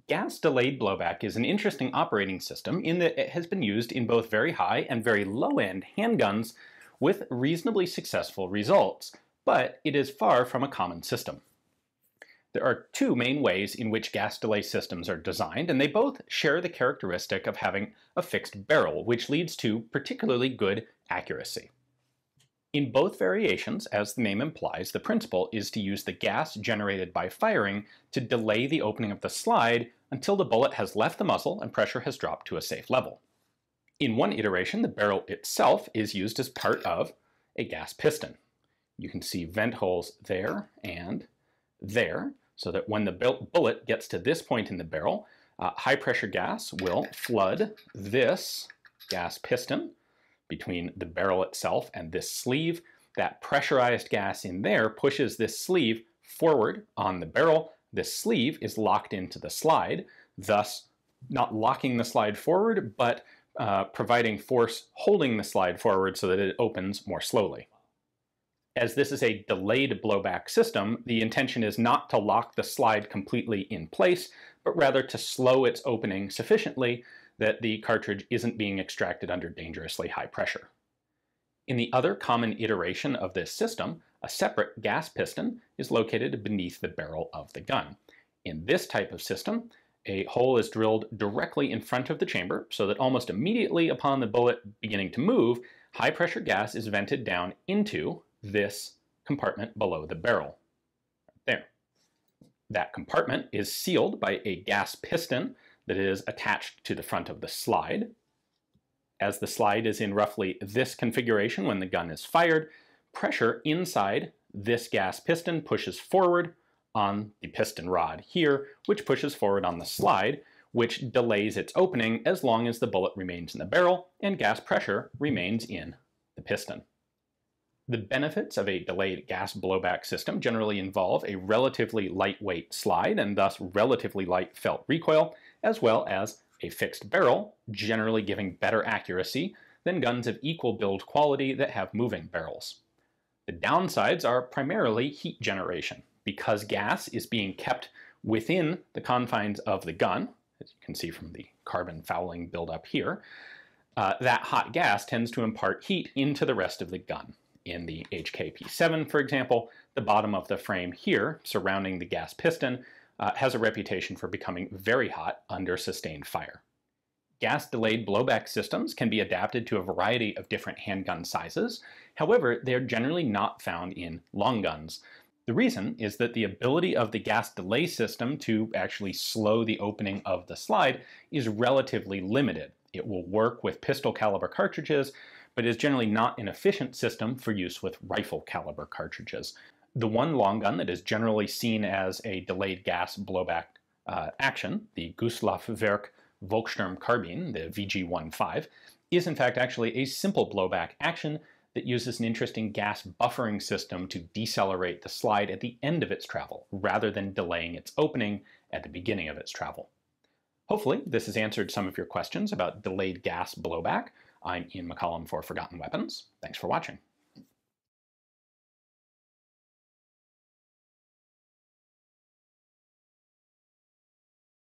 Gas-delayed blowback is an interesting operating system in that it has been used in both very high and very low-end handguns with reasonably successful results, but it is far from a common system. There are two main ways in which gas delay systems are designed, and they both share the characteristic of having a fixed barrel, which leads to particularly good accuracy. In both variations, as the name implies, the principle is to use the gas generated by firing to delay the opening of the slide until the bullet has left the muzzle and pressure has dropped to a safe level. In one iteration, the barrel itself is used as part of a gas piston. You can see vent holes there and there, so that when the bullet gets to this point in the barrel, high pressure gas will flood this gas piston between the barrel itself and this sleeve. That pressurized gas in there pushes this sleeve forward on the barrel. This sleeve is locked into the slide, thus not locking the slide forward, but providing force holding the slide forward so that it opens more slowly. As this is a delayed blowback system, the intention is not to lock the slide completely in place, but rather to slow its opening sufficiently that the cartridge isn't being extracted under dangerously high pressure. In the other common iteration of this system, a separate gas piston is located beneath the barrel of the gun. In this type of system, a hole is drilled directly in front of the chamber so that almost immediately upon the bullet beginning to move, high pressure gas is vented down into this compartment below the barrel. There. That compartment is sealed by a gas piston that is attached to the front of the slide. As the slide is in roughly this configuration when the gun is fired, pressure inside this gas piston pushes forward on the piston rod here, which pushes forward on the slide, which delays its opening as long as the bullet remains in the barrel and gas pressure remains in the piston. The benefits of a delayed gas blowback system generally involve a relatively lightweight slide and thus relatively light felt recoil, as well as a fixed barrel, generally giving better accuracy than guns of equal build quality that have moving barrels. The downsides are primarily heat generation. Because gas is being kept within the confines of the gun, as you can see from the carbon fouling buildup here, that hot gas tends to impart heat into the rest of the gun. In the HKP7, for example, the bottom of the frame here, surrounding the gas piston, has a reputation for becoming very hot under sustained fire. Gas-delayed blowback systems can be adapted to a variety of different handgun sizes. However, they're generally not found in long guns. The reason is that the ability of the gas delay system to actually slow the opening of the slide is relatively limited. It will work with pistol caliber cartridges, but is generally not an efficient system for use with rifle caliber cartridges. The one long gun that is generally seen as a delayed gas blowback action, the Gustavwerk Volkssturm carbine, the VG-15, is in fact actually a simple blowback action that uses an interesting gas buffering system to decelerate the slide at the end of its travel, rather than delaying its opening at the beginning of its travel. Hopefully, this has answered some of your questions about delayed gas blowback. I'm Ian McCollum for Forgotten Weapons. Thanks for watching.